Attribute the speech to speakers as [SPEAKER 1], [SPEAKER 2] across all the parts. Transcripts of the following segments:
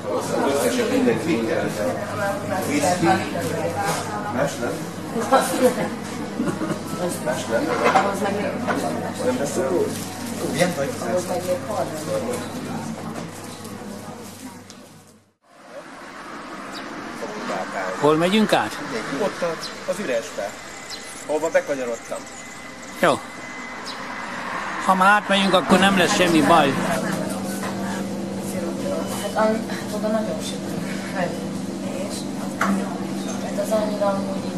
[SPEAKER 1] Összesen mindenki ingyen. Whisky. Más nem? Más nem?
[SPEAKER 2] Ahhoz meg még
[SPEAKER 1] Nem beszél róla? Milyen vagy?
[SPEAKER 2] ahhoz meg még 30.
[SPEAKER 3] Hol megyünk át?
[SPEAKER 1] Ott az üresbe, ahova bekanyarodtam.
[SPEAKER 3] Jó. Ha már átmegyünk, akkor nem lesz semmi baj.
[SPEAKER 2] Hát oda nagyon sütünk. És? Hát az annyira amúgy így.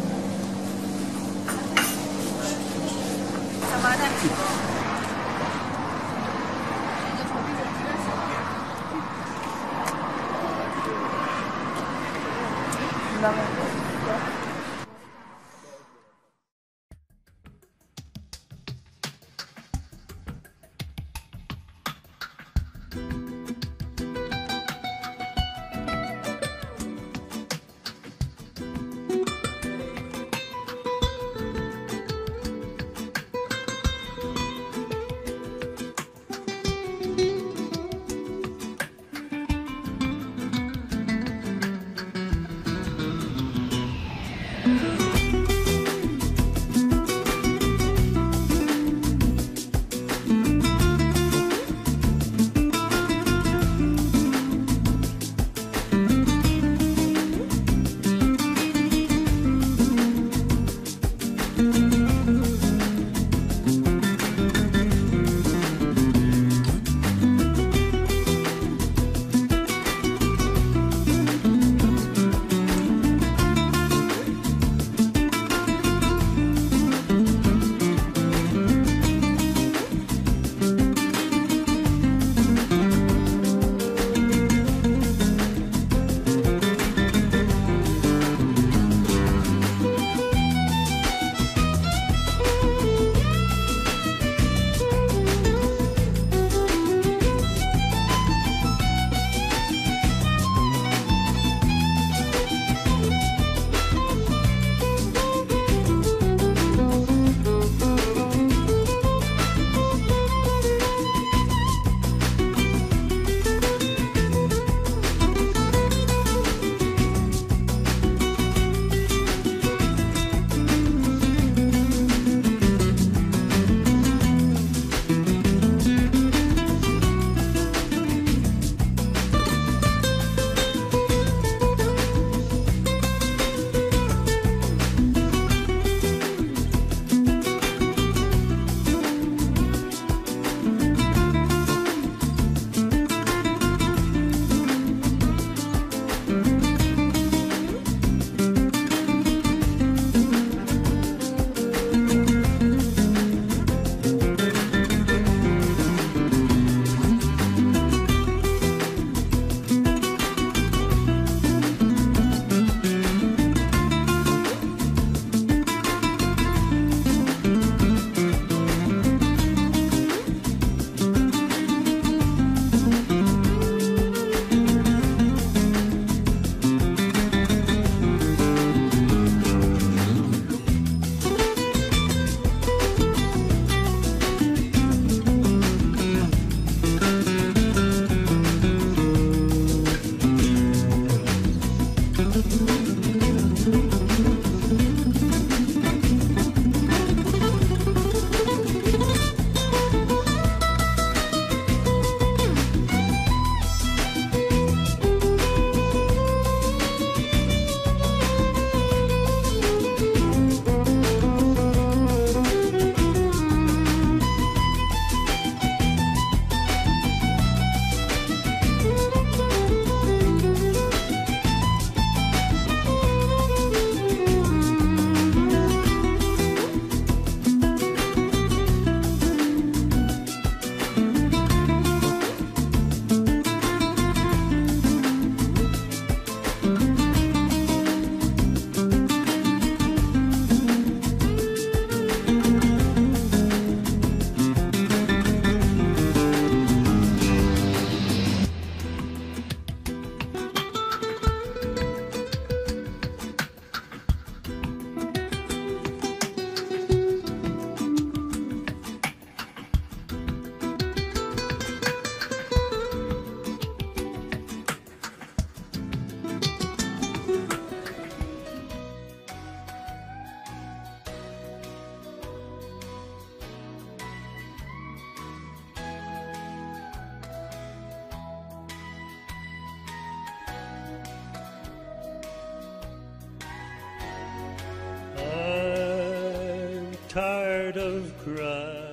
[SPEAKER 4] tired of crying.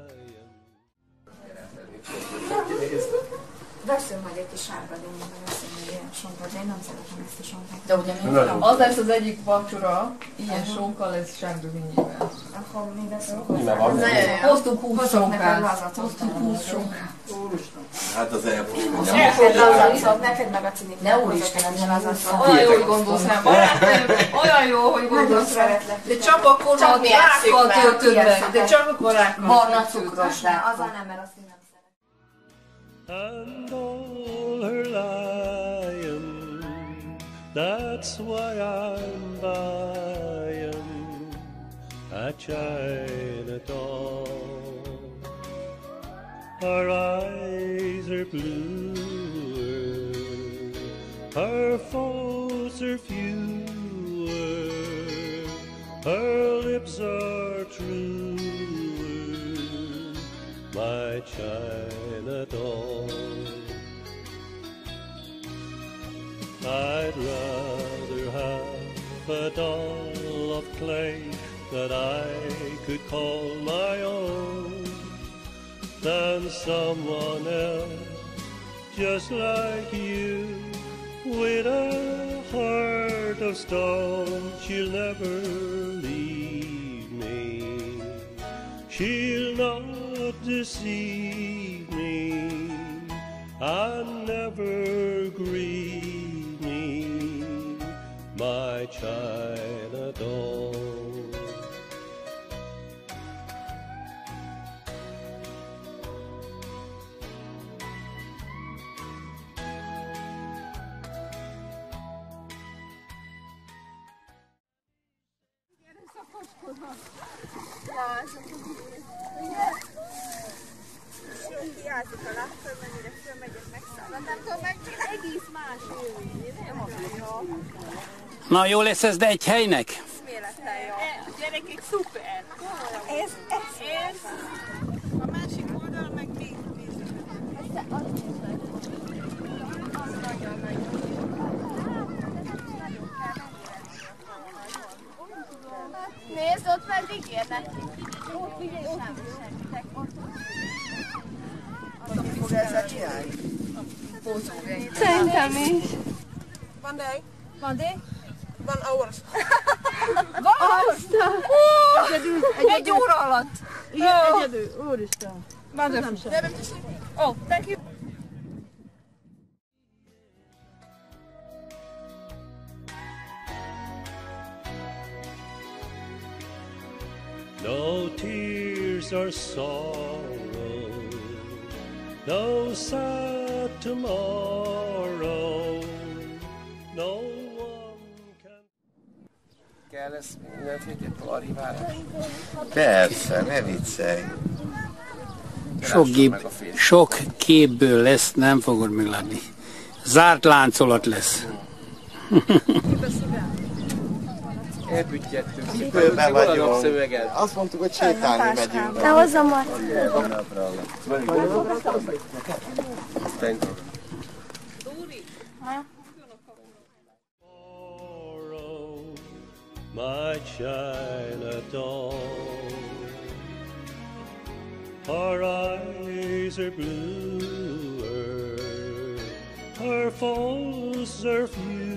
[SPEAKER 2] Veszünk majd egy kis sárga dinnyben, veszünk egy ilyen sonkát, de én nem szeretem ezt a sonkát.
[SPEAKER 5] De ugye az lesz az egyik vacsora, ilyen sonka lesz sárga dinnyével.
[SPEAKER 2] Akkor mi veszünk
[SPEAKER 5] Hoztunk 20 sonkát. Hoztunk 20 sonkát.
[SPEAKER 1] Hát az elfogom.
[SPEAKER 2] Neked meg a cinik.
[SPEAKER 5] Ne úristen,
[SPEAKER 2] nem lazaszol.
[SPEAKER 5] olyan jó, hogy gondolsz rám. Olyan jó, hogy gondolsz rám. De csak akkor, ha rákkal töltöd meg. De csak akkor rákkal.
[SPEAKER 2] Barna cukros, de azzal nem, mert azt én nem szeretem.
[SPEAKER 4] And all her lying, that's why I'm buying a China doll. Her eyes are bluer, her faults are fewer, her lips are truer, my China doll. I'd rather have a doll of clay that I could call my own than someone else just like you with a heart of stone. She'll never leave me, she'll not deceive me, and never grieve me, my China doll.
[SPEAKER 6] Hiányzik a láttól, mennyire fölmegyek megszállodától, meg egész más élmény. Nem az, hogy
[SPEAKER 3] Na, jó lesz ez, de egy helynek?
[SPEAKER 6] eszméletlen jó. Gyerekek, szuper! Ez. A másik oldal meg még nézd, ott pedig érnek. Ott figyelj, ott segítek.
[SPEAKER 1] Fog ezzel csinálni?
[SPEAKER 6] Szerintem is.
[SPEAKER 7] Van dej?
[SPEAKER 6] Van de?
[SPEAKER 7] Van hours.
[SPEAKER 6] Egy óra alatt.
[SPEAKER 7] Igen, egyedül. Úristen.
[SPEAKER 6] Wonderful. Oh, thank you.
[SPEAKER 4] No tears or sorrow, no sad tomorrow, no one can...
[SPEAKER 1] Kell lesz mindent vigyet archiválni?
[SPEAKER 8] Persze, ne viccelj.
[SPEAKER 3] Sok képből lesz, nem fogod meglátni. Zárt láncolat lesz.
[SPEAKER 1] Elbüttyettünk.
[SPEAKER 8] Cipőben vagyunk.
[SPEAKER 1] Szöveget.
[SPEAKER 8] Azt mondtuk, hogy sétálni megyünk.
[SPEAKER 6] Ne hozzam majd.
[SPEAKER 4] My China doll, her eyes are bluer, her faults are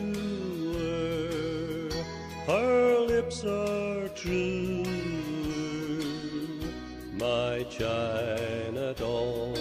[SPEAKER 4] fewer, her lips are truer, my China doll.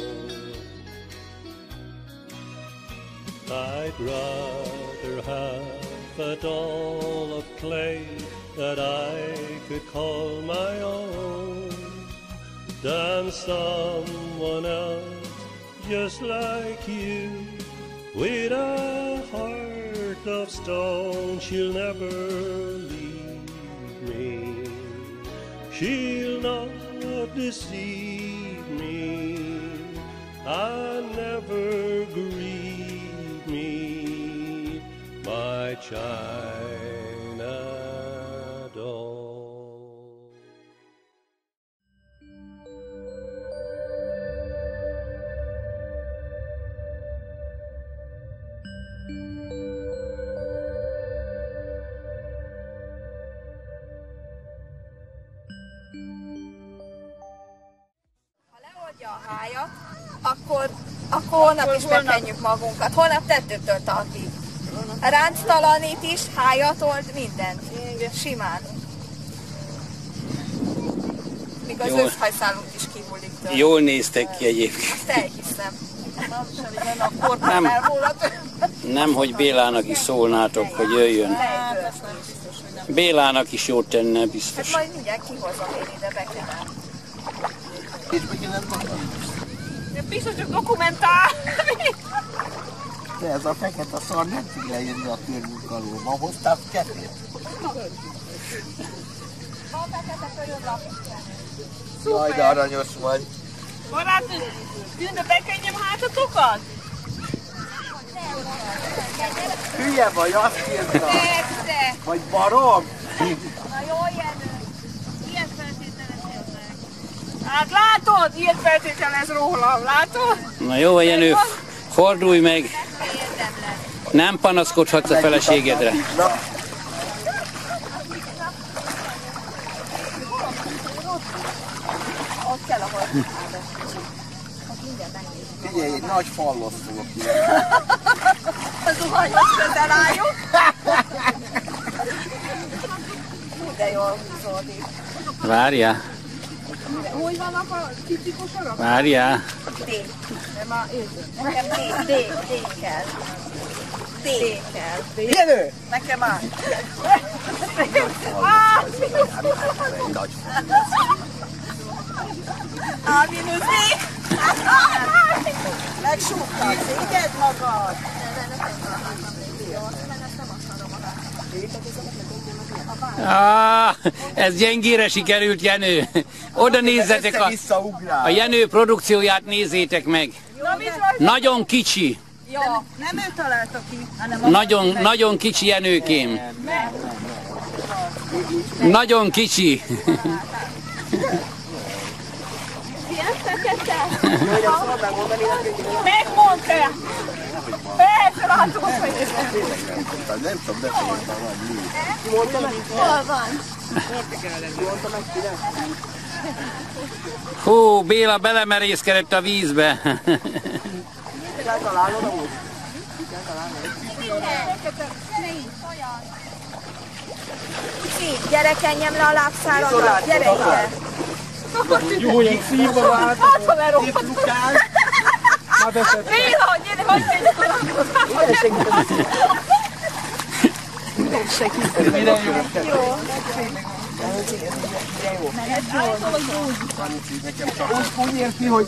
[SPEAKER 4] I'd rather have a doll of clay that I could call my own than someone else just like you with a heart of stone. She'll never leave me, she'll not deceive me, and never grieve me, my China doll.
[SPEAKER 6] holnap is bekenjük magunkat. Holnap tettőtől talpig. Ránctalanít is, hájat old, mindent. Simán. Míg az őszhajszálunk is kihullik tőle.
[SPEAKER 3] Jól néztek ki egyébként.
[SPEAKER 6] Ezt elhiszem.
[SPEAKER 3] Nem, hogy Bélának is szólnátok, hogy jöjjön. Bélának is jót tenne, biztos.
[SPEAKER 6] Hát majd mindjárt kihozom én ide, bekenem. Biztos csak dokumentál.
[SPEAKER 8] De ez a fekete szar nem tud lejönni a körmünk alól. Ma hoztál kettőt?
[SPEAKER 6] Van fekete körömlap.
[SPEAKER 8] Jaj, de aranyos vagy.
[SPEAKER 5] Barátom, Tünde, bekenjem hátatokat?
[SPEAKER 8] Hülye vagy, azt írta.
[SPEAKER 6] Persze.
[SPEAKER 8] Vagy barom?
[SPEAKER 6] Na jól Jenő. Ilyen feltételes értek.
[SPEAKER 5] Hát látod, ilyet feltételez rólam, látod?
[SPEAKER 3] Na jó, Jenő, fordulj meg. Nem panaszkodhatsz a feleségedre.
[SPEAKER 6] Ott kell, ahol
[SPEAKER 8] Figyelj, egy nagy fallos fogok ide.
[SPEAKER 6] a zuhanyhoz közel álljuk. De jól húzódik.
[SPEAKER 3] Várjál.
[SPEAKER 7] Hogy vannak a kicsi kosarak?
[SPEAKER 3] Várjál.
[SPEAKER 6] D. Nekem D kell. D kell.
[SPEAKER 8] Jenő!
[SPEAKER 6] Nekem áll. A mínusz D.
[SPEAKER 7] Megsúgtad, szégyed magad!
[SPEAKER 3] Ez gyengére sikerült, Jenő. Oda nézzetek, a Jenő produkcióját nézzétek meg. Nagyon kicsi.
[SPEAKER 7] Jó, nem ő találta ki, hanem a...
[SPEAKER 3] Nagyon kicsi Jenőkém. Nagyon kicsi.
[SPEAKER 5] Megmondta! Persze, látom, hogy
[SPEAKER 8] Nem tudom, de van mi.
[SPEAKER 6] Hol van?
[SPEAKER 3] Hú, Béla belemerészkedett a vízbe.
[SPEAKER 6] Szép, gyere, kenjem le a lábszáladat, gyere ide.
[SPEAKER 8] Jó, ilyen szívva vált.
[SPEAKER 5] hát, ha elroppant. Béla, gyere, hogy
[SPEAKER 8] Úgy érti, hogy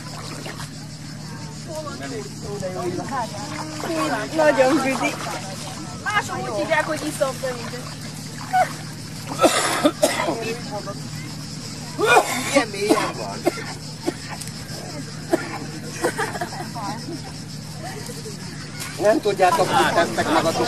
[SPEAKER 6] Nagyon büdi.
[SPEAKER 5] mások úgy hívják, hogy iszom szerintem.
[SPEAKER 8] ilyen mélyen van. Nem tudjátok, mit tesztek magatok.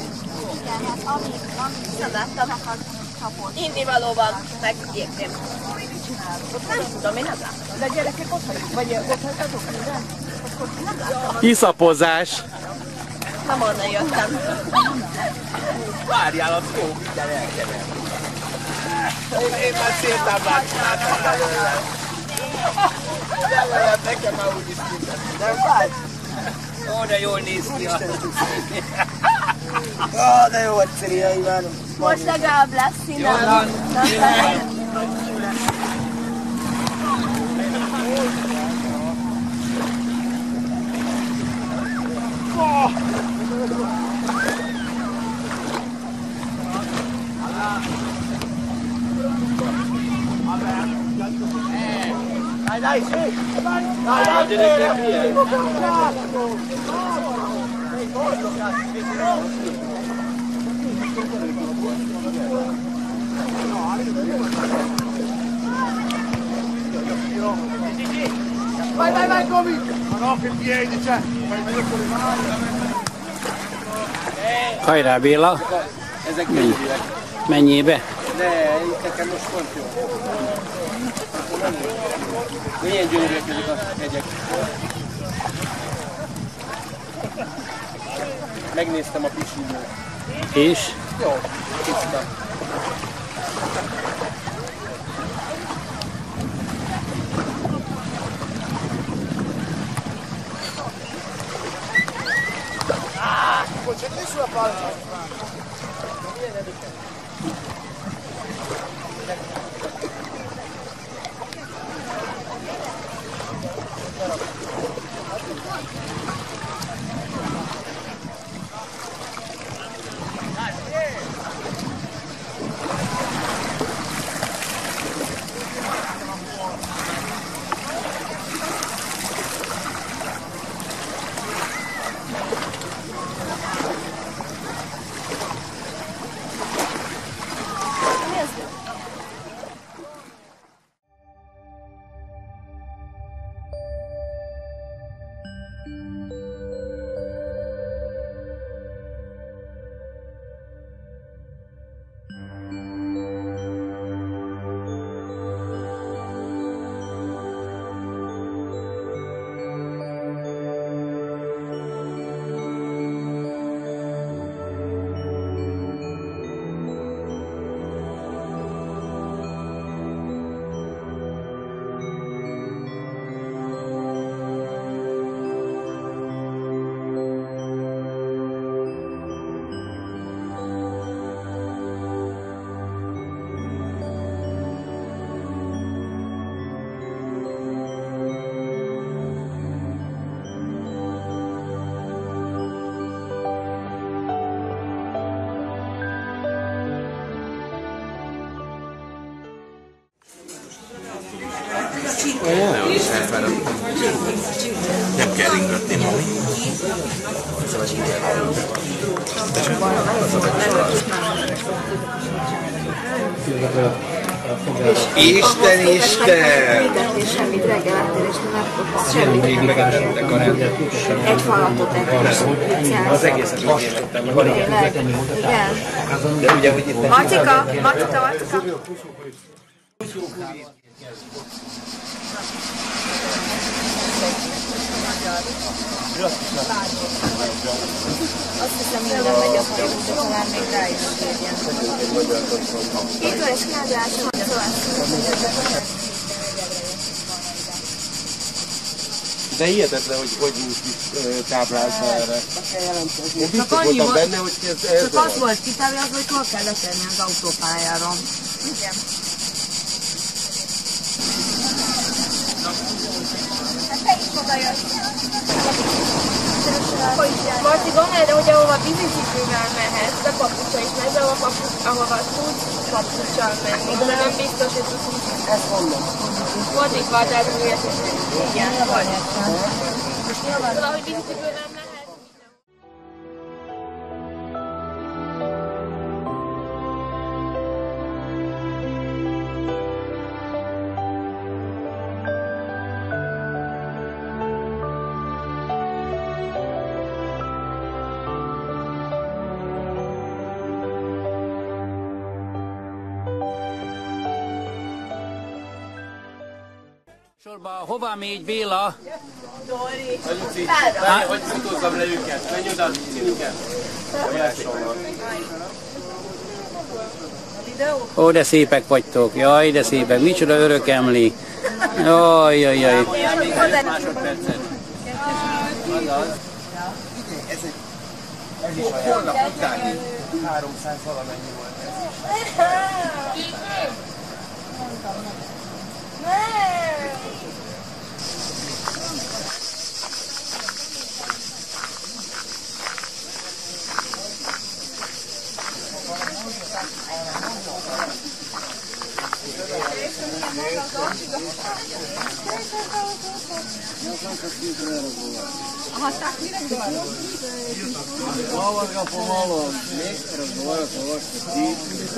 [SPEAKER 6] Indivalóban megértem. Nem tudom, én nem látom.
[SPEAKER 7] De gyerekek ott vagyok, vagy ott hagytatok minden?
[SPEAKER 8] Iszapozás.
[SPEAKER 6] Nem onnan jöttem.
[SPEAKER 8] Várjál a szó, mindjárt elkezdem. Én már széltáblát csináltam belőle. De nekem már úgy is mindenki, nem vagy?
[SPEAKER 3] Ó, de jól néz ki.
[SPEAKER 8] Ó, de jó vagy, Célia, imánom.
[SPEAKER 6] Most legalább lesz színem.
[SPEAKER 8] Vai, Gomi! Ma no, che piedi, cioè!
[SPEAKER 3] Hajrá, Béla.
[SPEAKER 8] Ezek mennyiek?
[SPEAKER 3] Mennyibe?
[SPEAKER 8] De nekem most pont jó. Milyen gyönyörűek ezek a hegyek. Megnéztem a pisilőt.
[SPEAKER 3] És?
[SPEAKER 8] Jó, tiszta. Nem kell ringatni, mami. Isten, Isten!
[SPEAKER 6] Semmit reggel ettél, és nem semmit. Egy falatot ettél.
[SPEAKER 1] Az egészet úgy évettem, hogy
[SPEAKER 6] Igen.
[SPEAKER 1] de ugye, hogy itt...
[SPEAKER 6] Marcika! Azt hiszem, minden megy a folyamon, de talán még rá is érjen. Itt van, és kiállás,
[SPEAKER 1] De hihetetlen, hogy nincs táblázva erre. Én biztos voltam benne, hogy ez
[SPEAKER 6] csak az volt kitáblázva, hogy hol kell letenni az autópályára. Igen. Hát te is oda jössz. Marci, gondolj, de hogy ahova vízicipővel mehetsz, de papucsa is megy, de ahova tudsz papucsal menni. De nem biztos, hogy tudsz.
[SPEAKER 1] ezt mondom.
[SPEAKER 6] Fordítva, tehát igen, fordítva. Valahogy vízicipővel mehet.
[SPEAKER 3] Sorba, hova megy Béla?
[SPEAKER 1] Dori! Hogy futózzam le őket? Menj oda, színüket!
[SPEAKER 3] Ó, de szépek vagytok. Jaj, de szépek. Micsoda örök emlé. Jaj, jaj, jaj. Másodpercet.
[SPEAKER 1] Ez is holnap utáni 300 valamennyi volt ez. Hvala ga pomalo, nekaj razgovarjati o vaš poti.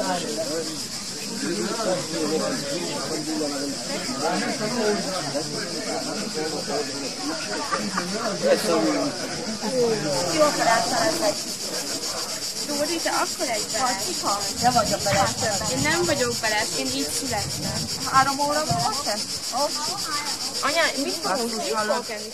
[SPEAKER 6] Dóri, te akkor egy Marcika? Nem vagyok Beres. Én nem vagyok Beres, én így születtem. 3 óra van most te? Anya, mit fogunk enni?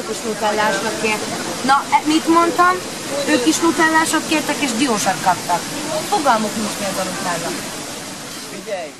[SPEAKER 2] is nutellásnak kért. Na, mit mondtam? Ők is nutellásat kértek, és diósat kaptak. Fogalmuk nincs, mi az a nutella.
[SPEAKER 8] Figyelj!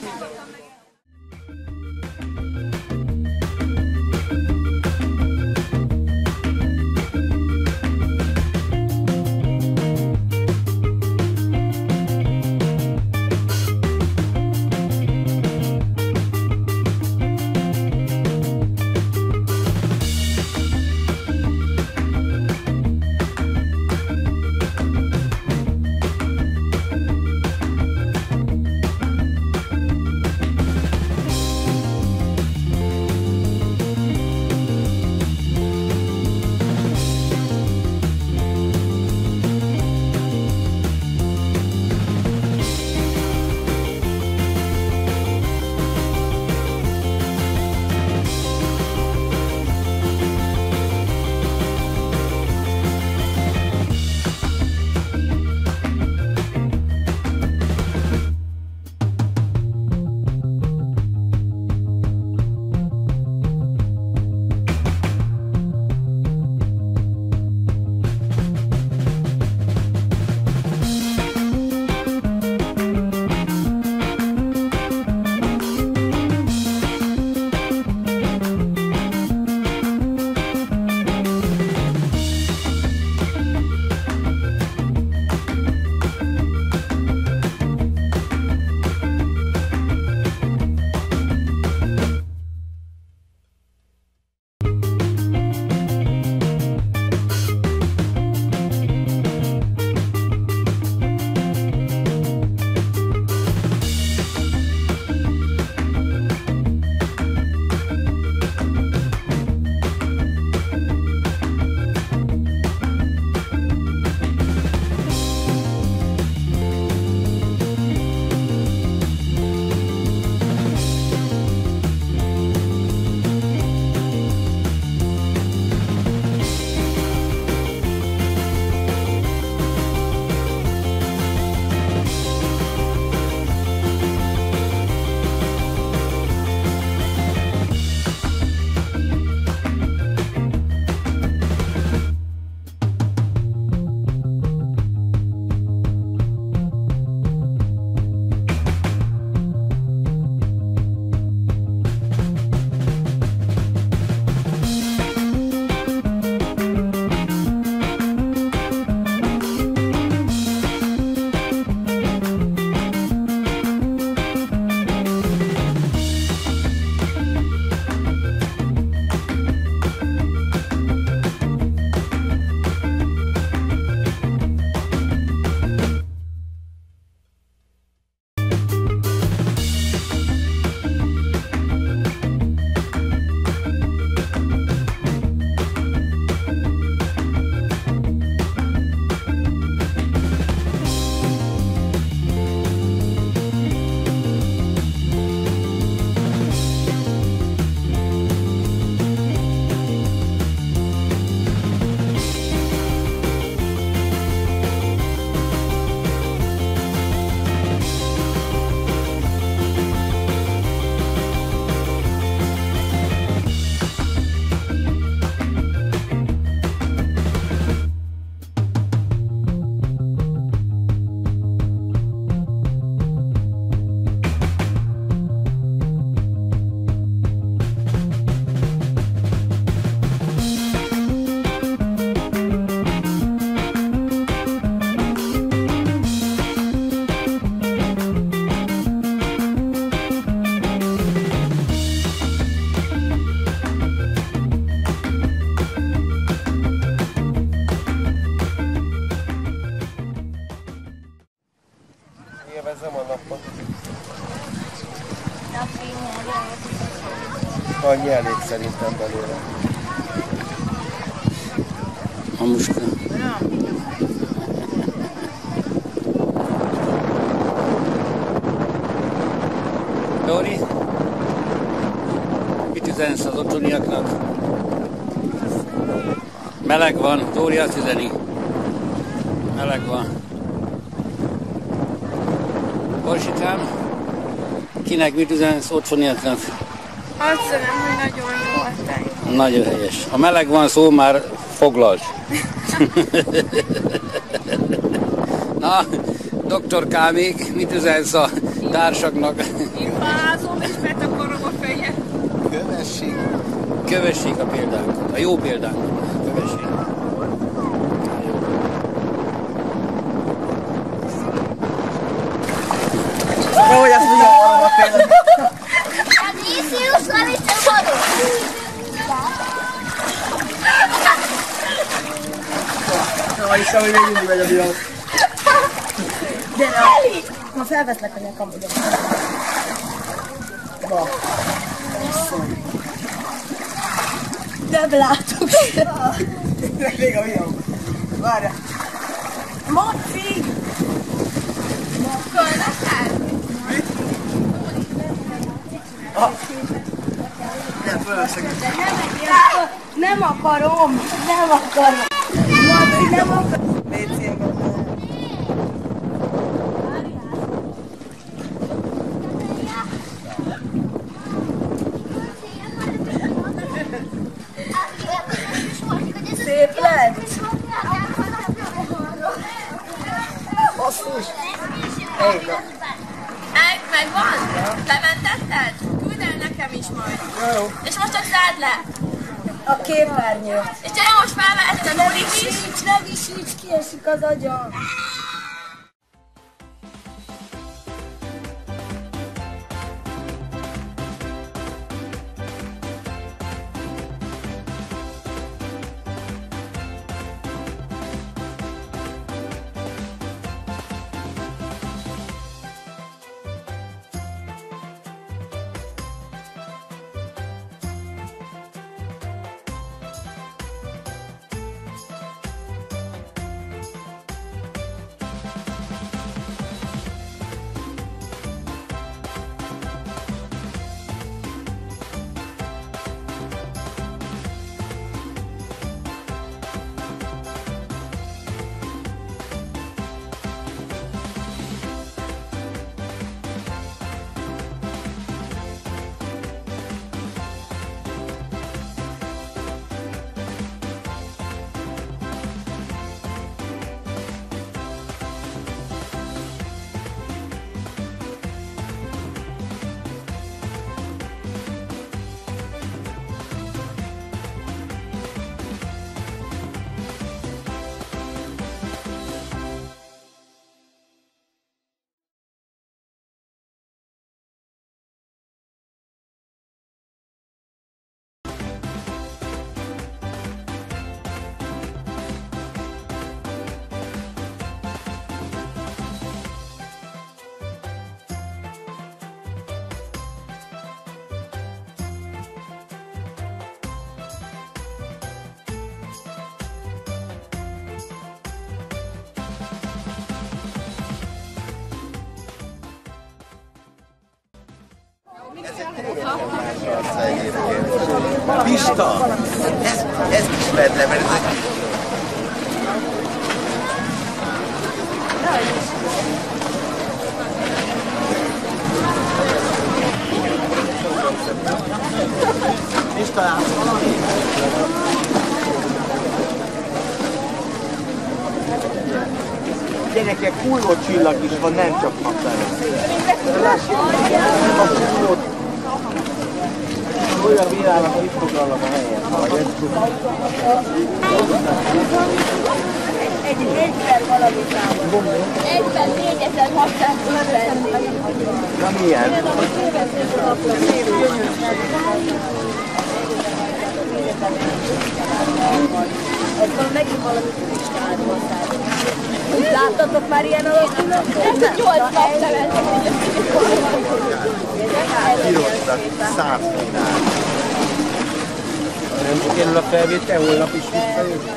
[SPEAKER 1] Élvezem a napot. Annyi elég szerintem belőle.
[SPEAKER 3] Hamuska. Dori, mit üzensz az otthoniaknak? Meleg van, Dóri azt üzeni. Meleg van. Borsikám, kinek mit üzensz otthoniaknak?
[SPEAKER 6] Azt üzenem, hogy nagyon jó a tej.
[SPEAKER 3] Nagyon helyes. Ha meleg van szó, már foglalt. Na, doktorká, még mit üzensz a társaknak?
[SPEAKER 6] Én fázom, és betakarom a fejem.
[SPEAKER 8] Kövessék.
[SPEAKER 3] Kövessék a példánkat, a jó példánkat. Kövessék.
[SPEAKER 8] Hogy ezt mi a példát? Hiszem, hogy még mindig megy a dió.
[SPEAKER 2] Gyere! Ma felveszlek a nyakam, ugye? Nem látok.
[SPEAKER 8] Még a videó. Várja.
[SPEAKER 2] Maci!
[SPEAKER 8] Nem, fölveszek.
[SPEAKER 2] Nem akarom! Nem akarom! Maci, nem akarom!
[SPEAKER 8] Légy
[SPEAKER 2] Szép lett! Basszus!
[SPEAKER 6] Megvan? Lementetted? Küld el nekem is majd.
[SPEAKER 2] Jó.
[SPEAKER 6] És most csak zárd le.
[SPEAKER 2] A képernyő.
[SPEAKER 6] És te most felmeheted a molit is.
[SPEAKER 2] Ne visíts, kiesik az agyam.
[SPEAKER 8] Pista! Ez ismert le, mert ez... Pista, látsz valami? Gyerekek, hulló csillag is van, nem csak naptár. Olyan világnak, hogy itt foglalnak a helyet.
[SPEAKER 2] Egyben valami számol.
[SPEAKER 6] Egyben 4650.
[SPEAKER 8] Na milyen?
[SPEAKER 2] Ez van megint valami turistában szállít. Láttatok már ilyen alakulót?
[SPEAKER 6] Nem, 8 naptelet.
[SPEAKER 8] Kiroztak 100 finál.
[SPEAKER 1] Nem sikerül a felvétel, holnap is visszajön?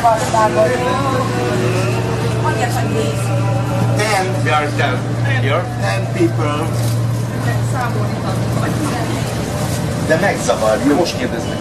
[SPEAKER 2] Magyarországon. Mondja, hogy néz.
[SPEAKER 8] 10.
[SPEAKER 1] We are 10. Here?
[SPEAKER 8] 10 people. De megzavar, jó?
[SPEAKER 1] Most kérdeznek.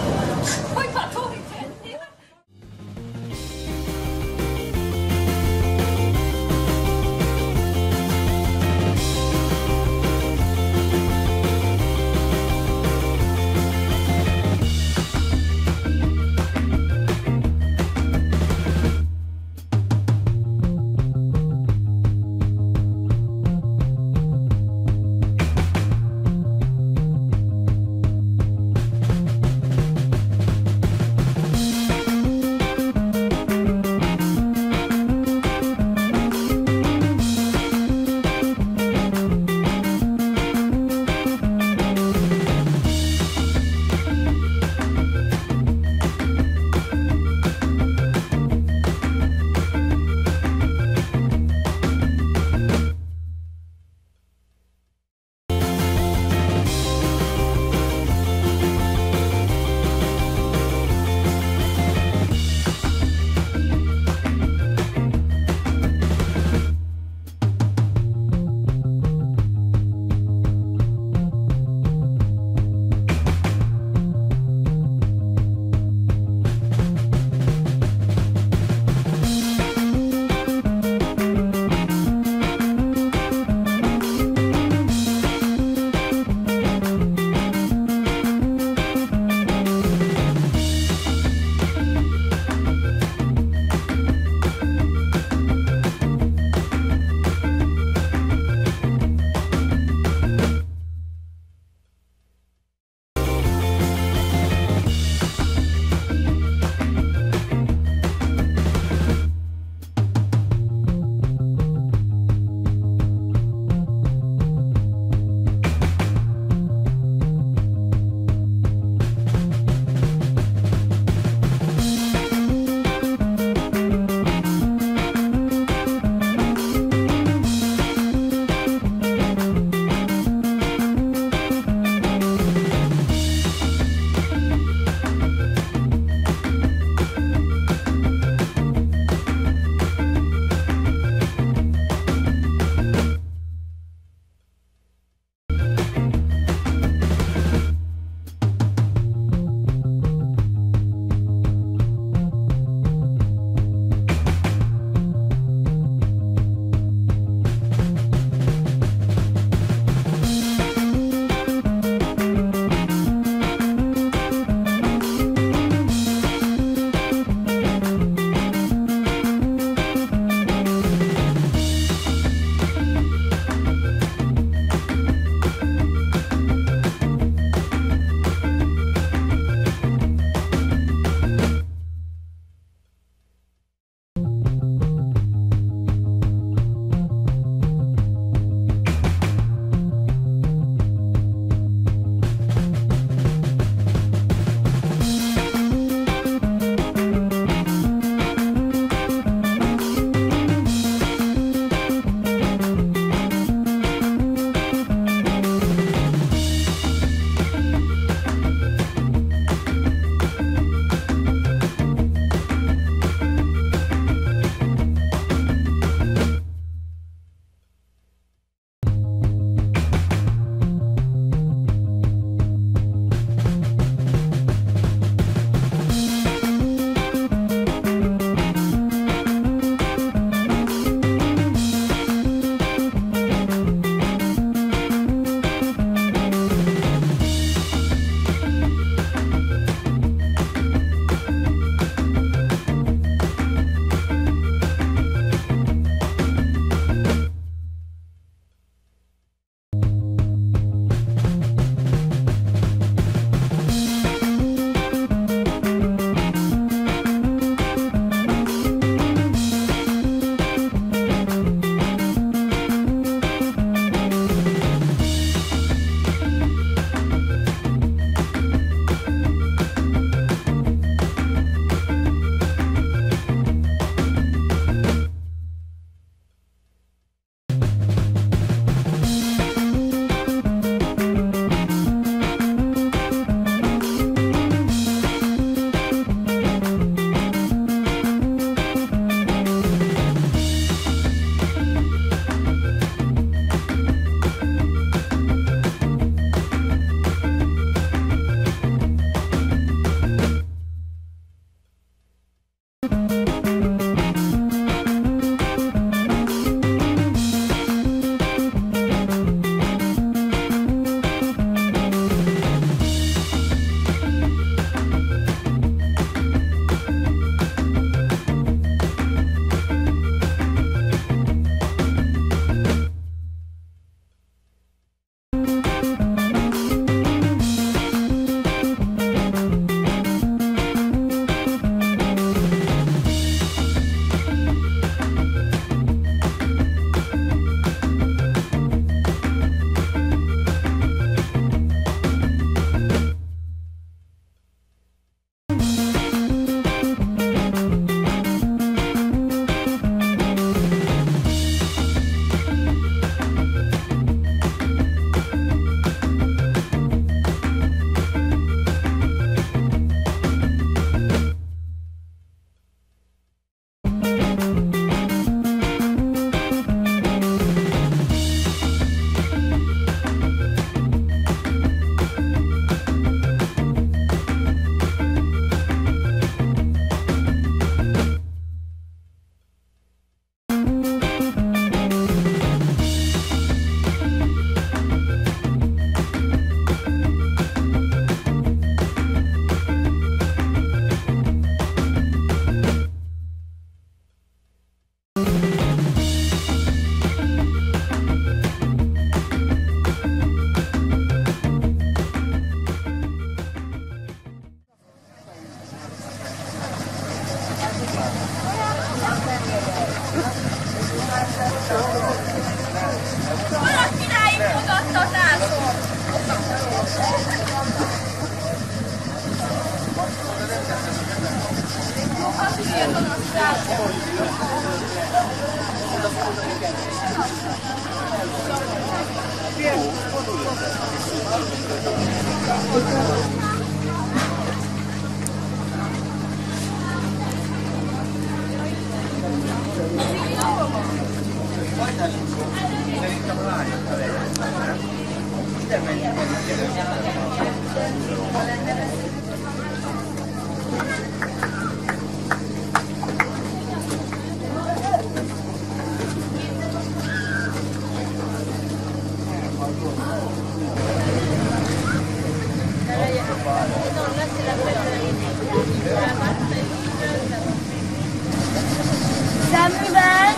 [SPEAKER 2] Szemüveg?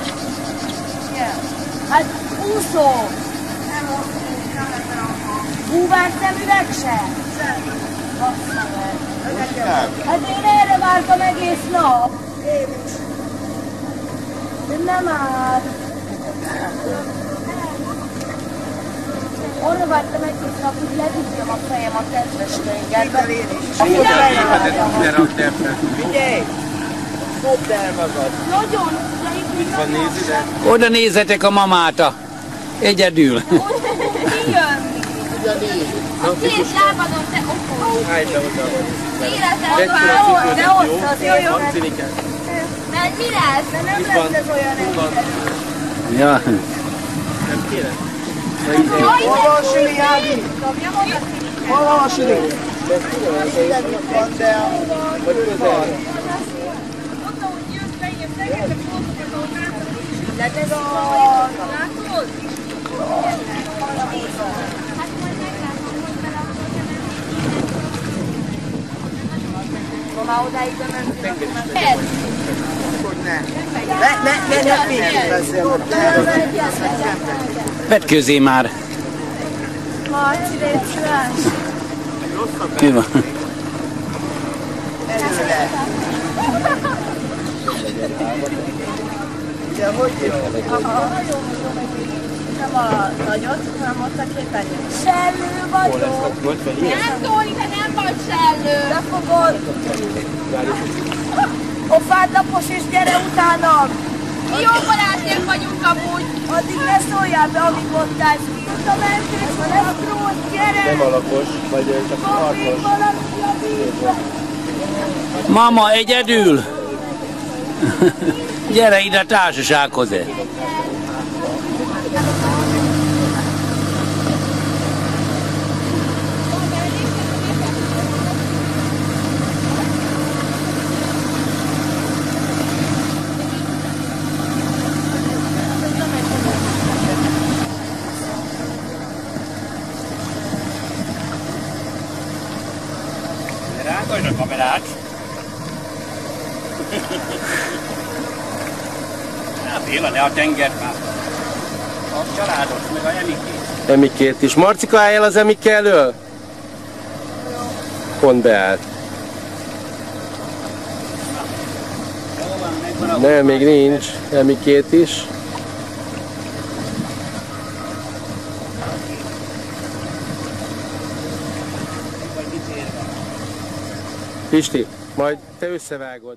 [SPEAKER 2] Hát úszó. Búvár szemüveg se? Bassza meg. Hát én erre vártam egész nap. De nem áll. Arra vártam egész nap, hogy ledugjam a fejem a kedves tengelybe.
[SPEAKER 8] Figyelj! Dobd el magad!
[SPEAKER 2] Nagyon, de itt
[SPEAKER 1] Van nézi, de...
[SPEAKER 3] Oda nézzetek a mamáta. Egyedül.
[SPEAKER 2] ki jön?
[SPEAKER 6] Két lábadon te okol.
[SPEAKER 1] Állj be oda.
[SPEAKER 6] Életem,
[SPEAKER 2] De ott azért jó.
[SPEAKER 6] mert mi lesz?
[SPEAKER 2] De nem lesz ez olyan egyszerű.
[SPEAKER 3] Ja.
[SPEAKER 1] Nem kérem?
[SPEAKER 8] Hol van a süli, Ági? Hol van a süli? Itt van, de hogy közel.
[SPEAKER 2] De ez a...
[SPEAKER 6] Látod?
[SPEAKER 2] Már odáig bementünk.
[SPEAKER 8] Ne fényképezzél.
[SPEAKER 3] Vedd közé már.
[SPEAKER 2] Marci, légy szíves.
[SPEAKER 3] Mi van?
[SPEAKER 8] Előre. De hogy jön?
[SPEAKER 7] Nem a nagyot, hanem ott a képernyőt.
[SPEAKER 2] Sellő vagyok.
[SPEAKER 6] Nem Tóni, te nem vagy sellő.
[SPEAKER 2] Lefogod. Ofádlapos és gyere utánam.
[SPEAKER 6] Mi jó barátnők vagyunk amúgy.
[SPEAKER 2] Addig ne szóljál be, amit mondtál. A mentés van, ez trót, gyere.
[SPEAKER 1] Nem alapos, vagy csak harcos.
[SPEAKER 2] Valaki a vízbe.
[SPEAKER 3] Mama, egyedül. Gyere ide a társasághoz. Rágolj a kamerát! Hát Béla, ne a tengert már! A családos, meg a Emikét.
[SPEAKER 1] Emikét is. Marcika, állj el az Emike elől? Pont beállt. Nem, még nincs. Emikét is. Pisti, majd te összevágod.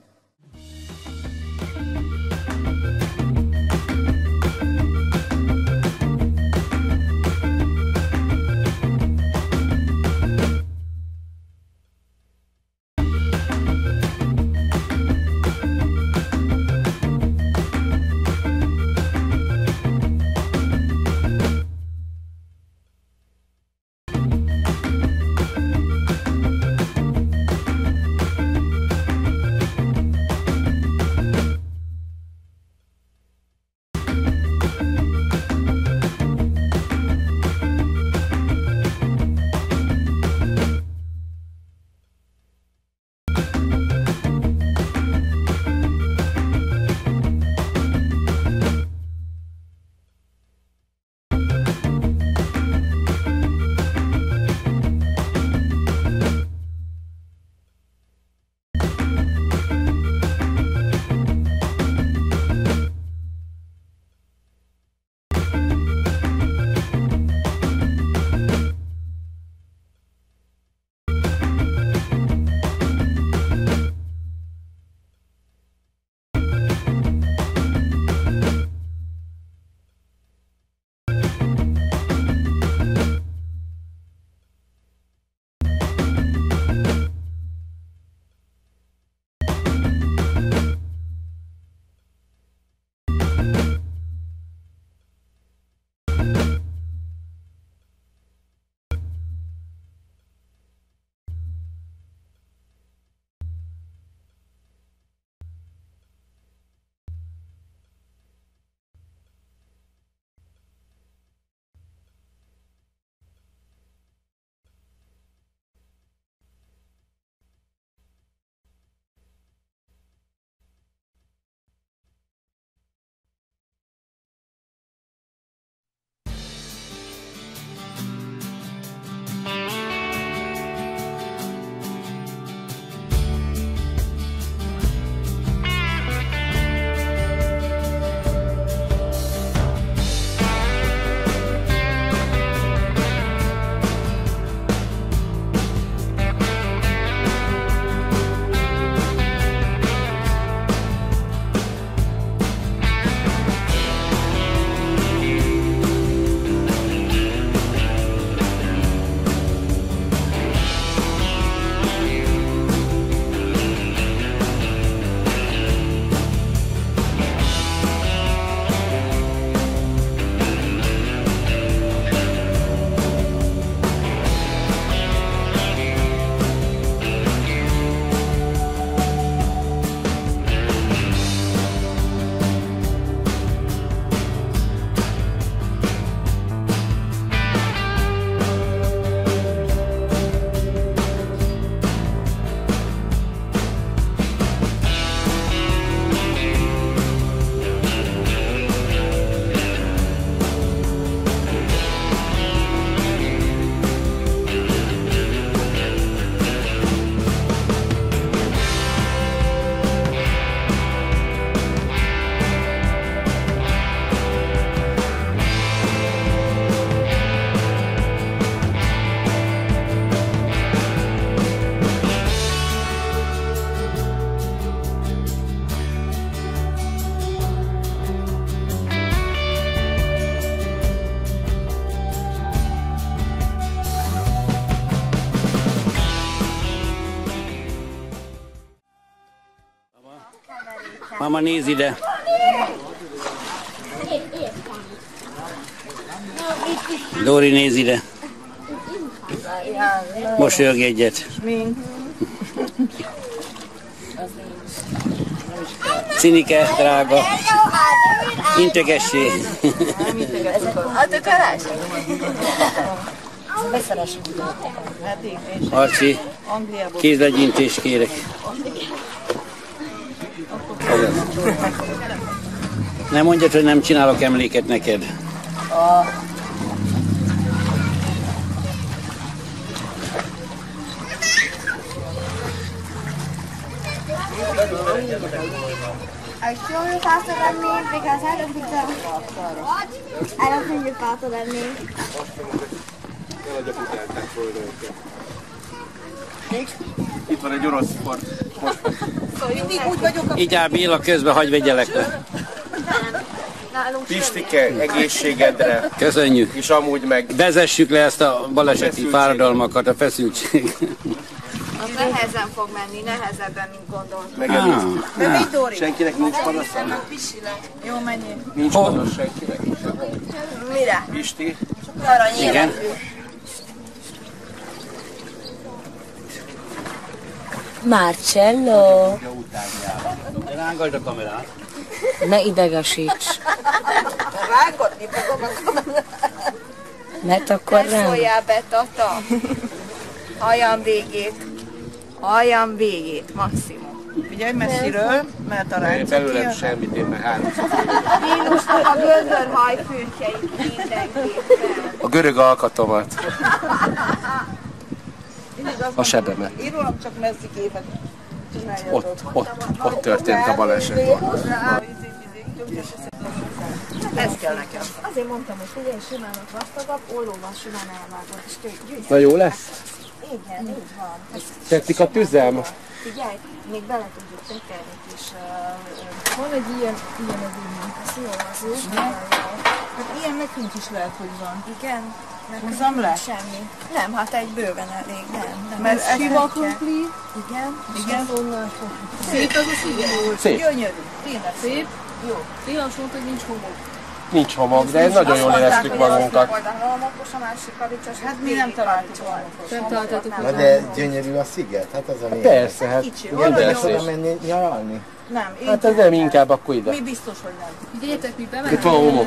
[SPEAKER 3] Mama, nézz ide. Dóri, nézz ide. Mosolyogj egyet. Cinike, drága. Integessé.
[SPEAKER 6] A tökölás?
[SPEAKER 3] Arci, kézlegyintést kérek. Nem mondjad, hogy nem csinálok emléket neked.
[SPEAKER 6] I show you faster than me because I don't think you're faster than me.
[SPEAKER 1] Itt van egy orosz sport.
[SPEAKER 3] Így áll Béla, közben hagyj vegyelek le.
[SPEAKER 1] Pistike, egészségedre.
[SPEAKER 3] Köszönjük.
[SPEAKER 1] És amúgy meg...
[SPEAKER 3] Vezessük le ezt a baleseti fáradalmakat, a feszültség.
[SPEAKER 6] Az nehezen fog menni, nehezebben, mint gondoltam.
[SPEAKER 1] Megelőztük. Senkinek nincs panasza?
[SPEAKER 6] Jó, menjél.
[SPEAKER 1] Nincs panasz senkinek?
[SPEAKER 6] Mire?
[SPEAKER 1] Pisti?
[SPEAKER 3] Igen.
[SPEAKER 2] Marcello,
[SPEAKER 3] Rángasd a kamerát.
[SPEAKER 2] ne idegesíts.
[SPEAKER 6] Rángatni fogom a kamerát.
[SPEAKER 2] Mert akkor
[SPEAKER 6] Ne szóljál be, Tata. Halljam végét, maximum.
[SPEAKER 8] Figyelj messziről, mert a ránca
[SPEAKER 1] Belőlem semmit, én meg háromszor.
[SPEAKER 6] Mínusnak a göndörhajfürtjeik mindenképpen.
[SPEAKER 1] A görög alkatomat. A sebemet.
[SPEAKER 8] Én rólam csak messzi képet csináljatok.
[SPEAKER 1] Ott történt a baleset.
[SPEAKER 8] Ez kell nekem.
[SPEAKER 6] Azért mondtam, hogy figyelj, simán ott vastagabb, ollóval simán elvágod, és gyűjtsd.
[SPEAKER 1] Na jó lesz?
[SPEAKER 6] Igen, így van.
[SPEAKER 1] Tetszik a tüzem?
[SPEAKER 6] Figyelj, még bele tudjuk tekerni kis... Van egy ilyen az így. Ez jó, az jó.
[SPEAKER 8] Hát ilyen nekünk is lehet, hogy van.
[SPEAKER 6] Igen.
[SPEAKER 8] Húzzam le?
[SPEAKER 6] Semmi. Nem, hát egy bőven elég, nem.
[SPEAKER 8] Mert ez
[SPEAKER 6] Sima krumpli. Igen.
[SPEAKER 8] Igen.
[SPEAKER 6] Szép az a szíve.
[SPEAKER 1] Szép.
[SPEAKER 8] Gyönyörű. Tényleg szép.
[SPEAKER 6] Jó. Tényleg azt mondta, hogy nincs homok.
[SPEAKER 1] Nincs homok, de nagyon jól éreztük magunkat.
[SPEAKER 8] Hát mi nem találtuk volna.
[SPEAKER 6] Nem találtatok
[SPEAKER 9] Na de gyönyörű a sziget, hát az a
[SPEAKER 1] Persze, hát
[SPEAKER 9] érdemes oda menni nyaralni.
[SPEAKER 8] Nem, én
[SPEAKER 1] hát ez nem inkább akkor ide.
[SPEAKER 8] mi biztos, hogy nem.
[SPEAKER 6] Figyeljetek, mi
[SPEAKER 1] Itt van homok.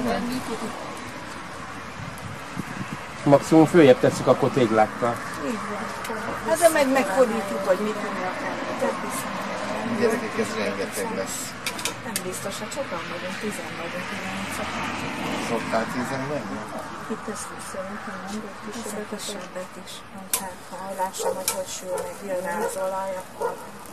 [SPEAKER 1] Maximum följebb tesszük akkor téglákkal.
[SPEAKER 8] Hát de meg megfordítjuk, hogy mit tudni akár.
[SPEAKER 9] Gyerekek, ez rengeteg lesz.
[SPEAKER 6] Nem biztos, hát sokan vagyunk, 10 vagyunk,
[SPEAKER 9] Szoktál 10 menni?
[SPEAKER 6] itt ezt szerintem nem, de kisebbet is. Hát, ha lássam, hogy sül meg, jön rá az olaj, akkor...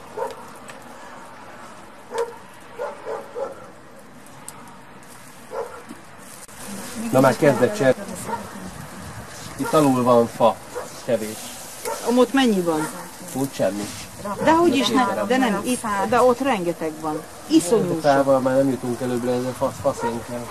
[SPEAKER 1] Na már kezdett cser. Itt alul van fa, kevés.
[SPEAKER 8] Ott mennyi van?
[SPEAKER 1] Úgy semmi.
[SPEAKER 8] De hogy is nem, de nem, itt, de ott rengeteg van. Iszonyú sok.
[SPEAKER 1] Fával már nem jutunk előbbre, ez a faszén kell.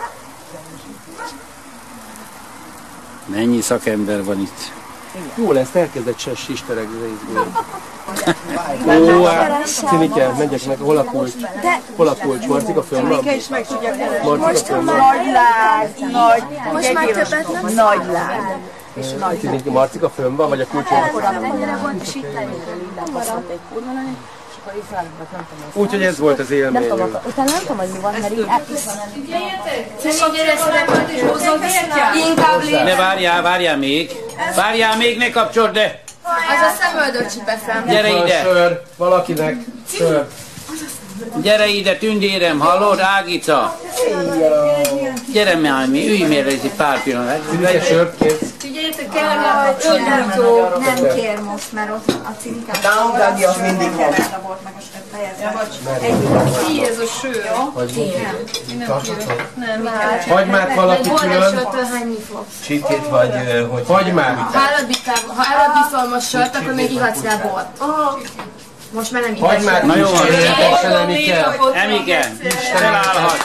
[SPEAKER 3] Mennyi szakember van itt?
[SPEAKER 1] Jó lesz, elkezdett se sisteregni az izgulni. Ó, hát, Cinike, megyek meg, hol a kulcs? Hol a kulcs? Marcika fönn van?
[SPEAKER 8] Cinike is meg tudja keresni.
[SPEAKER 1] Marcika fönn van?
[SPEAKER 8] Nagy láz, nagy,
[SPEAKER 6] Most már többet nem
[SPEAKER 8] nagy láz.
[SPEAKER 1] Cinike, Marcika fönn van, vagy a kulcs?
[SPEAKER 6] és itt maradt egy kurva nagy, és akkor így feladnak, nem tudom.
[SPEAKER 1] Úgyhogy ez volt az élményünk.
[SPEAKER 6] Utána nem tudom, hogy mi van, mert így elkiszvan. Szerintem gyere szerepet és hozzon inkább lép.
[SPEAKER 3] Ne várjál még. Várjál még, ne kapcsold le.
[SPEAKER 6] Az a szemöldök csipeszem.
[SPEAKER 3] Gyere ide.
[SPEAKER 1] Sör, valakinek sör.
[SPEAKER 3] Gyere ide, tündérem, hallod, Ágica? Gyere már, ülj még egy pár pillanat.
[SPEAKER 1] Cinike, sört kész.
[SPEAKER 6] Figyeljetek, kell, hogy nem kér most, mert ott a cinikás.
[SPEAKER 8] Down az mindig van.
[SPEAKER 6] Volt meg a fejezve. Így ez a sör. Nem,
[SPEAKER 1] Hagymát valaki külön.
[SPEAKER 9] Csirkét vagy, hogy...
[SPEAKER 1] Hagymát.
[SPEAKER 6] Ha eladdiszolmos sört, akkor még ihatsz rá bort. Most már nem ihatsz.
[SPEAKER 1] Hagymát.
[SPEAKER 3] Na jó van.
[SPEAKER 1] Teljesen Emike.
[SPEAKER 3] Emike, felállhatsz.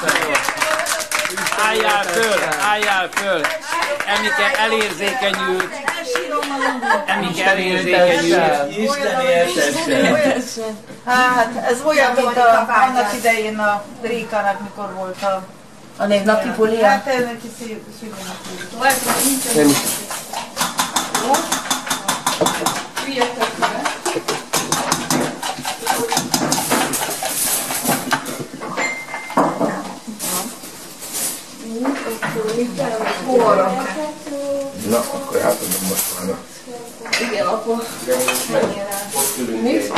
[SPEAKER 3] Álljál föl. Emike elérzékenyült. Nem kell érzékenyülni.
[SPEAKER 8] Isteni értessen. Hát, ez olyan, mint annak idején a Rékának, mikor volt a
[SPEAKER 2] névnapi bulia.
[SPEAKER 8] Hát ez neki szülőnapi.
[SPEAKER 1] Nem is.
[SPEAKER 9] Na, akkor átadom most már.
[SPEAKER 5] Igen, apa.
[SPEAKER 9] Mit?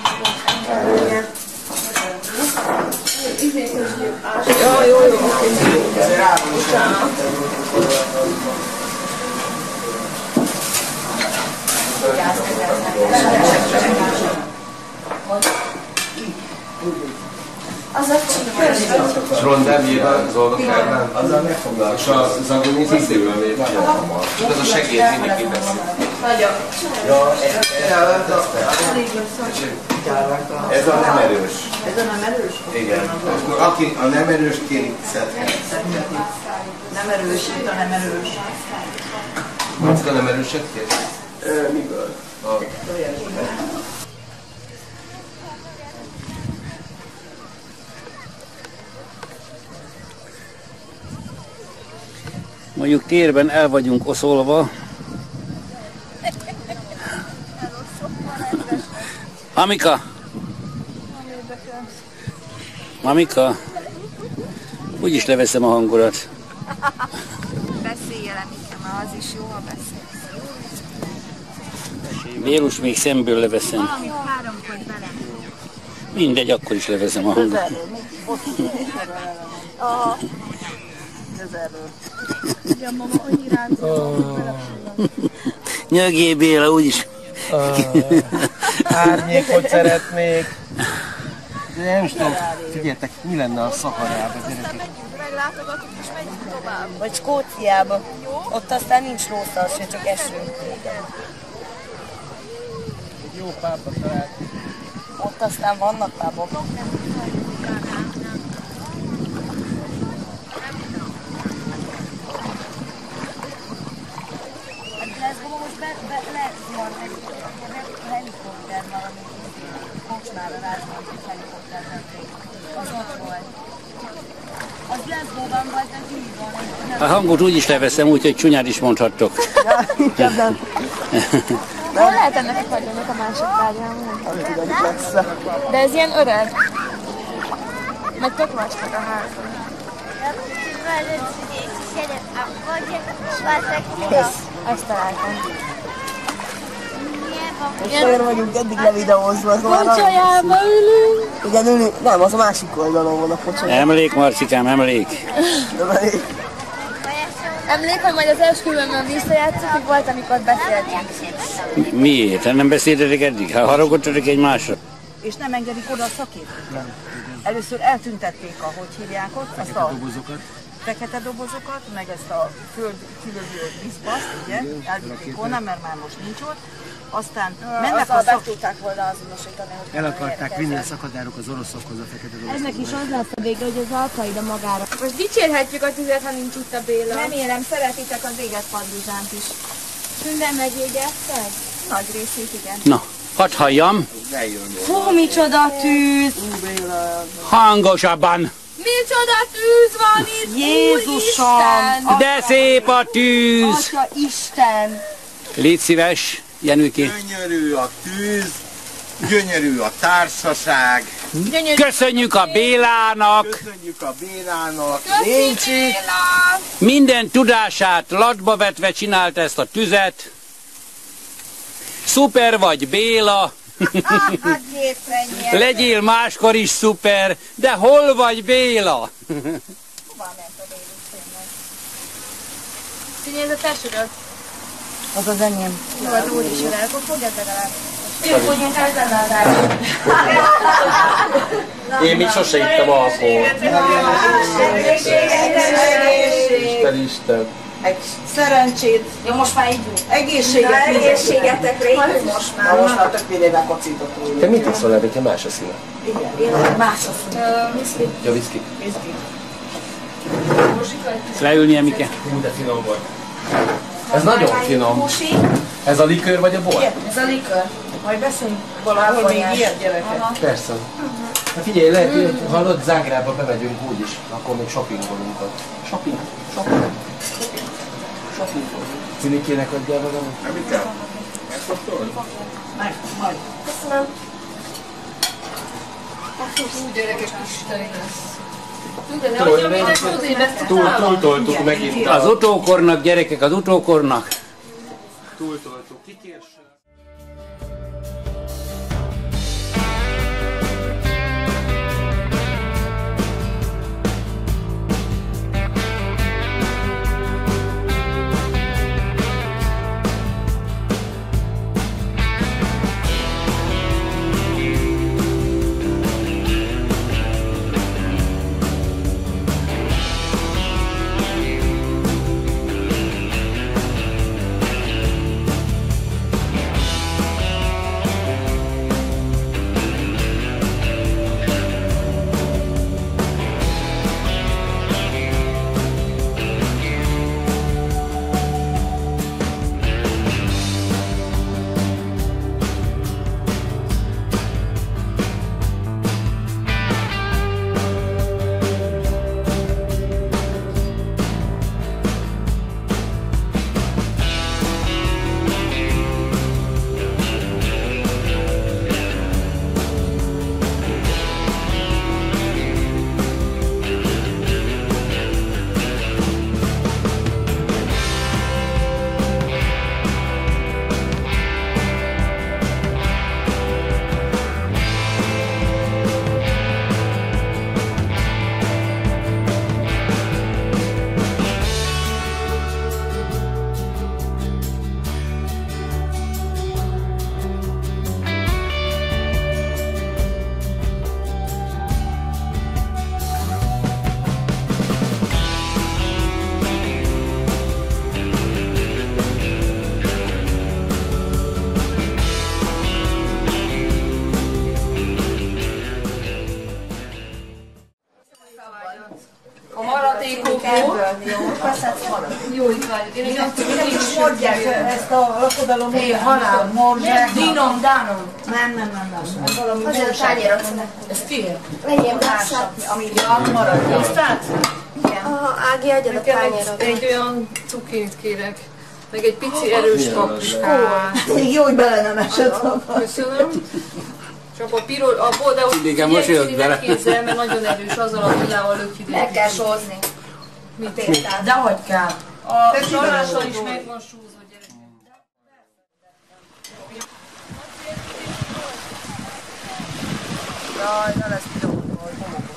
[SPEAKER 5] Jó.
[SPEAKER 2] Az a csípős.
[SPEAKER 1] És rondán véve az oldakárnál?
[SPEAKER 9] Azzal ne foglalkozz.
[SPEAKER 1] És a zagoni tisztéből véve? Ez a segéd mindig kiveszi.
[SPEAKER 9] Ez a nem erős.
[SPEAKER 8] Ez a nem erős?
[SPEAKER 9] Igen. Aki a nem erős kéri szedhet.
[SPEAKER 8] Nem erősít, a nem erős.
[SPEAKER 1] Macka nem erőset kér? Miből?
[SPEAKER 3] Mondjuk térben el vagyunk oszolva. Amika! Amika! Úgyis leveszem a hangodat.
[SPEAKER 6] Beszélj el, Mike, mert az is jó, ha beszélsz.
[SPEAKER 3] Vérus még szemből leveszem.
[SPEAKER 6] Valamit háromkod velem.
[SPEAKER 3] Mindegy, akkor is leveszem a hangot.
[SPEAKER 6] Ugye, mama, hogy irányzol?
[SPEAKER 3] Nyögjél, Béla, úgyis.
[SPEAKER 1] Árnyékot szeretnék. De nem is tudom, figyeljetek, mi lenne a Szaharában, gyerekek?
[SPEAKER 6] Meglátogatunk és megyünk tovább.
[SPEAKER 2] Vagy Skóciába. Ott aztán nincs lószal se, csak eső.
[SPEAKER 1] Jó pápa talált.
[SPEAKER 2] Ott aztán vannak pábok. Glasgow most lezuhan egy helikopter valami kocsmára ráznak egy helikopterben. Az ott volt. Az Glasgow-ban vagy, de így van.
[SPEAKER 3] A hangot úgyis leveszem, úgyhogy csúnyát is mondhattok.
[SPEAKER 2] Inkább nem.
[SPEAKER 6] Hol lehet ennek a kagyónak a másik tárgyában? De ez ilyen öreg. Meg tök vastag a házban. Ezt találtam.
[SPEAKER 8] És olyan vagyunk eddig levideózva, az már
[SPEAKER 6] Pocsolyába ülünk.
[SPEAKER 8] igen, ülünk. Nem, az a másik oldalon van a pocsoly.
[SPEAKER 3] Emlék, Marcikám, emlék.
[SPEAKER 6] Emlék, hogy majd az esküvőmön visszajátszok, hogy volt, amikor beszéltünk.
[SPEAKER 3] Miért? Nem beszéltetek eddig? Haragottatok egymásra?
[SPEAKER 8] És nem engedik oda a szakértőt. Először eltüntették, ahogy hívják ott, ezt a fekete dobozokat, meg ezt a földkülövő vízbaszt, ugye, elvitték volna, mert már most nincs ott. Aztán mennek a
[SPEAKER 2] Be tudták volna azonosítani, hogy
[SPEAKER 1] El akarták vinni a szakadárok az oroszokhoz a fekete dolgozókat.
[SPEAKER 6] Ennek is az lesz a vége, hogy az Al-Qaida magára. Most dicsérhetjük a tüzet, ha nincs itt a Béla.
[SPEAKER 2] remélem szeretitek az éget padlizsánt is.
[SPEAKER 6] Minden megégetted?
[SPEAKER 2] Nagy részét igen.
[SPEAKER 3] Na, hadd halljam.
[SPEAKER 2] Hú, micsoda tűz!
[SPEAKER 3] Hangosabban.
[SPEAKER 6] Micsoda tűz van itt,
[SPEAKER 2] Jézusom!
[SPEAKER 6] Úristen!
[SPEAKER 3] De szép a tűz.
[SPEAKER 2] Atya Isten!
[SPEAKER 3] Légy szíves, Jenőké.
[SPEAKER 9] Gyönyörű a tűz, gyönyörű a társaság,
[SPEAKER 3] Köszönjük a Bélának.
[SPEAKER 9] köszönjük a Bélának.
[SPEAKER 6] Nincs itt!
[SPEAKER 3] Minden tudását latba vetve csinált ezt a tüzet. Szuper vagy, Béla.
[SPEAKER 2] Hát géprennyel!
[SPEAKER 3] Legyél máskor is szuper, de hol vagy, Béla?
[SPEAKER 2] Hová ment a Béli tényleg?
[SPEAKER 6] Figyelj, ez a tesőröd.
[SPEAKER 2] Az az enyém.
[SPEAKER 6] Jó, az úr is jön, akkor fogjad legalább.
[SPEAKER 2] Fogyjunk ezzel
[SPEAKER 1] Én még sose ittam alkoholt. Isten.
[SPEAKER 8] egy szerencsét,
[SPEAKER 2] Jó, most már így jó.
[SPEAKER 8] egészséget,
[SPEAKER 2] Egészségetekre így most már.
[SPEAKER 8] most már tök mindével kocított.
[SPEAKER 1] Te mit iszol el, hogyha más a színe?
[SPEAKER 8] Igen, más a szín.
[SPEAKER 1] Ja, viszki.
[SPEAKER 3] Leülni, Emike?
[SPEAKER 1] De finom vagy. Ez nagyon finom. Ez a likőr vagy a bor?
[SPEAKER 2] Ez a likőr.
[SPEAKER 8] Majd beszélünk valahol még ilyet, gyerekek.
[SPEAKER 1] Persze. Hát figyelj, lehet, hogy hallod, Zágrába bemegyünk úgyis, akkor még shoppingolunk ott. Shopping. Cinikének adjál valamit?
[SPEAKER 9] Nem mit kell? Megkóstolod?
[SPEAKER 8] Meg, majd.
[SPEAKER 2] Köszönöm.
[SPEAKER 5] Úgy gyerekek isteni lesz. Tudod, ne adjam ide, tudod, én
[SPEAKER 1] Túltoltuk megint.
[SPEAKER 3] Az utókornak, gyerekek, az utókornak.
[SPEAKER 1] Túltoltuk. Kikérs.
[SPEAKER 5] A maradékok jó itt vagy. Én
[SPEAKER 8] is mondják ezt a lakodalom, hogy halál, morzsák.
[SPEAKER 5] Dinom, dánom.
[SPEAKER 8] Nem. Ez valami
[SPEAKER 2] Azért a tányérot.
[SPEAKER 5] Ez tiéd?
[SPEAKER 2] Legyél másat.
[SPEAKER 8] ami marad.
[SPEAKER 5] Hoztál?
[SPEAKER 2] Ági, adjad a tányérot.
[SPEAKER 5] Egy olyan cukint kérek. Meg egy pici erős paprikát.
[SPEAKER 8] Még jó, hogy bele nem esett.
[SPEAKER 5] Köszönöm. Csak a pirul, de ott figyelj, ne kézzel, mert nagyon erős, azzal a villával lökjük.
[SPEAKER 2] Meg kell sózni.
[SPEAKER 5] Mit
[SPEAKER 2] tésztát?
[SPEAKER 8] De hogy kell?
[SPEAKER 5] A salással is meg van súzva, gyerek.
[SPEAKER 8] Jaj, ne lesz pirulról,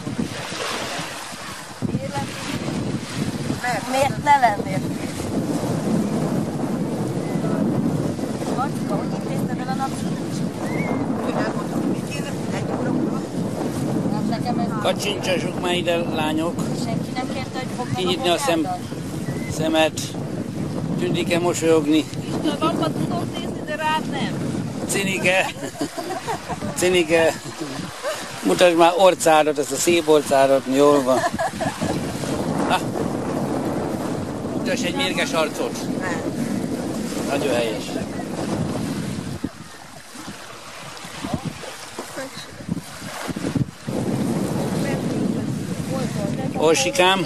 [SPEAKER 2] Miért ne lennél?
[SPEAKER 8] Marcika, hogy intézted el a napsütőt?
[SPEAKER 3] Kacsincsassuk már ide, lányok.
[SPEAKER 2] Senki nem kérte, hogy fognak
[SPEAKER 3] Kinyitni a szemet. Tündike mosolyogni.
[SPEAKER 6] A napot tudok nézni, de rád nem.
[SPEAKER 3] Cinike. Mutasd már orcádat, ezt a szép orcádat, jól van. Mutass egy mérges arcot. Nagyon helyes. Orsikám.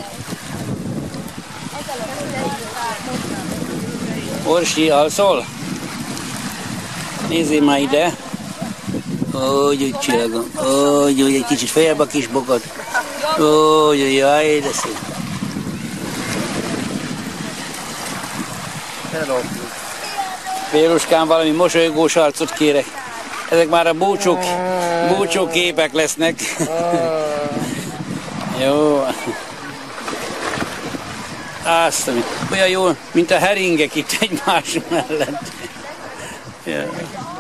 [SPEAKER 3] Orsi, alszol? Nézzél már ide. Úgy csillagom. Úgy, egy kicsit feljebb a kis bokod. Úgy, jaj, de szép. Péruskám, valami mosolygós arcot kérek. Ezek már a búcsú képek lesznek. Jó. Azt, olyan jó, mint a heringek itt egymás mellett. Ja.